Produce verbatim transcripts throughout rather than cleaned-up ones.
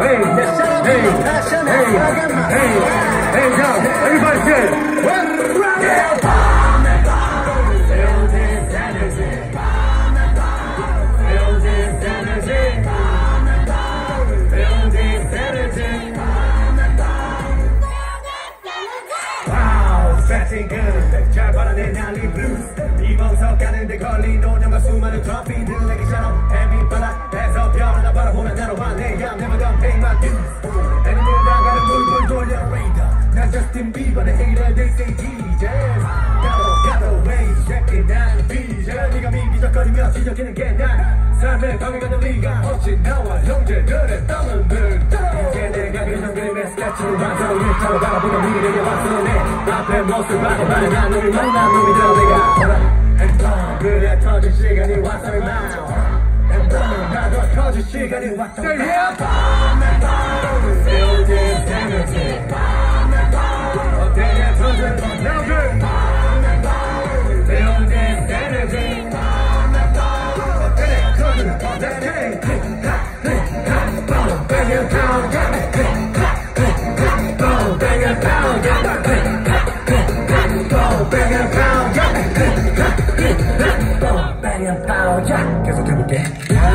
hey, hey, hey, hey, go, everybody say, what? Yeah. Feel this energy. Feel this energy. Feel this energy. Wow, stretching good. 잘 받아낸 난리 blues. 이번서 가는데 걸린 노년과 수많은 트로피들 내게처럼 헤비 발라에서 별을 바라보면 나로 화내. I'm never gonna pay my dues. 애들 나가는 물불 돌려 radar. Not Justin Bieber, the hater, they say Jesus. Gotta, gotta wait, checking out vision. 네가 미기적거리며 지적이는 게 난 삶의 방해가는 네가 혹시 나와 형제들의 땀을 늘 이제 내가 그린 그림의 스케치를 완성을 일타로 바라보는 미래에 왔어 내 앞에 모습 봐도 말은 난 너를 만난 놈이 되어 내가 허락 and 그래 터질 시간이 왔어 now and 나도 터질 시간이 왔어 now Feel this energy 어때냐 터질 louder Feel this energy 어때냐 터질 어때냐 bang and pound boom bang and pound boom bang and pound boom bang and pound 계속 해볼게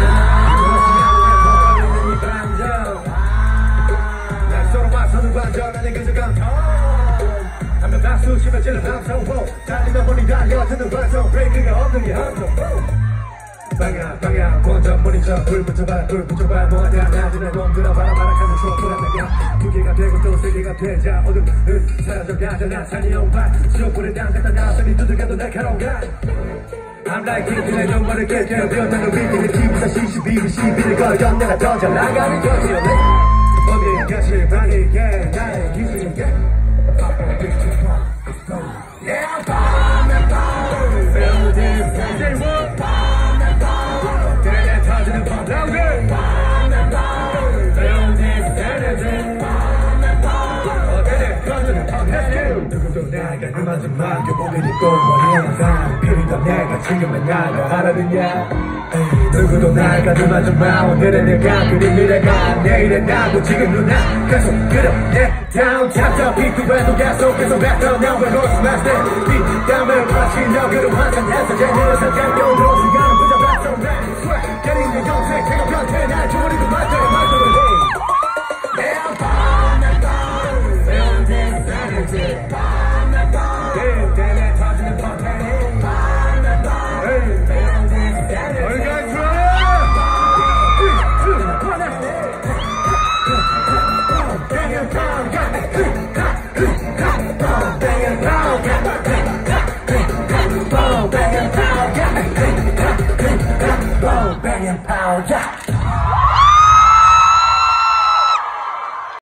하면 박수 치면 찔러 감성호 달리다 보니 달려드는 반성 브레이크가 없는 게 함성 방향 방향 원전 머리저 불 붙여봐 불 붙여봐 뭐하냐 나중에 놈들아 바라바라하는 추억보다 내가 두 개가 되고 또 세 개가 되자 어둠은 사라져가자 나 산이 용발 지옥불에 담갔다 나선이 두들겨도 날카로운 가 I'm like 그들의 눈물을 깨뜨려 되었다는 리듬이 기부사 시시비비 시비를 걸려 내가 더 잘 나가는 거지요 어디 가시 방이게 나의 기술이게 Yeah, bomb and bomb. Feel this energy. Bomb and bomb. Then touching the bomb louder. Bomb and bomb. Feel this energy. Bomb and bomb. Then touching the bomb louder. 누구도 내가 그만 좀 맡겨보게 네 꼴머리에 상 필요가 내가 지금의 나가 알아듣냐 누구도 나가 그만 좀 마 오늘의 내가 그린 미래가 내일의 나도 지금 누나 계속 그려내 다운 챕터 비트에도 계속해서 뱉어 너의 로스 마스터 빗땀을 마치 너그로 환상해서 제대로서 장경으로 시간을 부져봤어 랩 때린 내 영생 제가 변태 날 조리고 맞춰 맞춰 Yeah, bomb and bomb. Feel this energy. Bomb and bomb. Yeah, then touching the bomb Bomb and bomb. Feel this energy. All you guys ready? Bang and pound, got it. Boom, bang and pound, got it. Boom, bang and pound, got it. Boom, bang and pound, yeah.